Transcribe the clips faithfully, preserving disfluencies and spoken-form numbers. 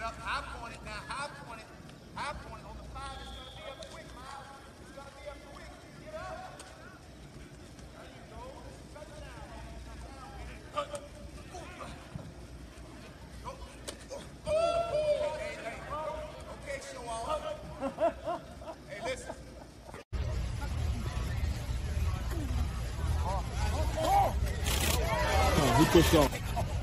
up, hop on it now, hop on it, hop on it. On the five, it's gonna be up quick, Miles. It's gonna be up quick. Get up. There you go. Touchdown. Touchdown. Go. Hey, hey, hey. Okay, show off. Hey, listen. Oh, he pushed off.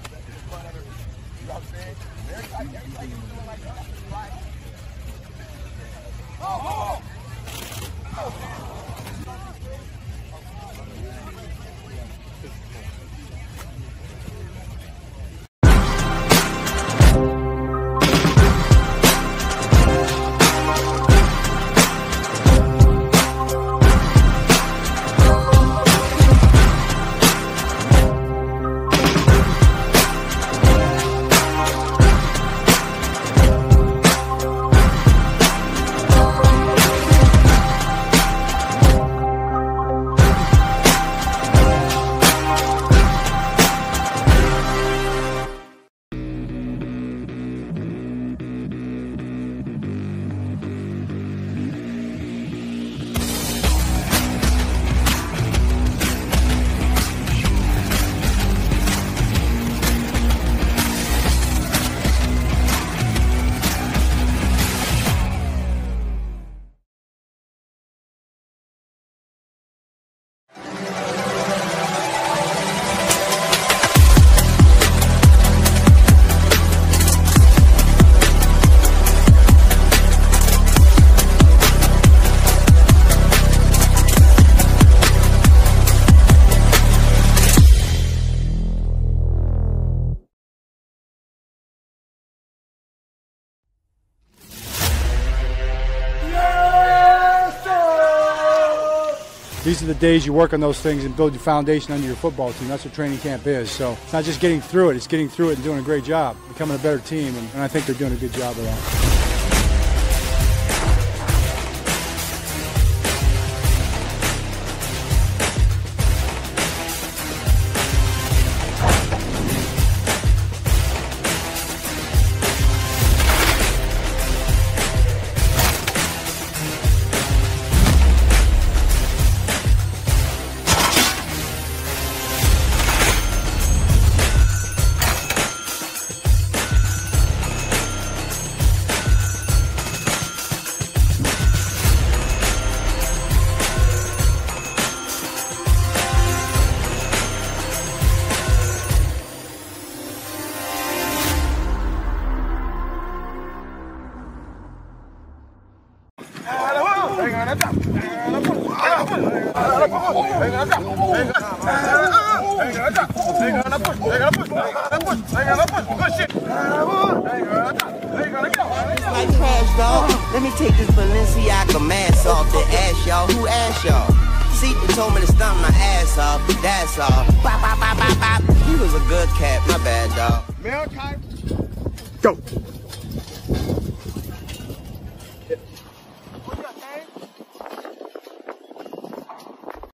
These are the days you work on those things and build your foundation under your football team. That's what training camp is. So it's not just getting through it, it's getting through it and doing a great job, becoming a better team, and, and I think they're doing a good job of that. Like trash, dog. Let me take this Balenciaga mask off the ass, y'all. Who asked y'all? See, they told me to stomp my ass off. That's all. Bop, bop, bop, bop, bop. He was a good cat. My bad, dog. Mail time. Go.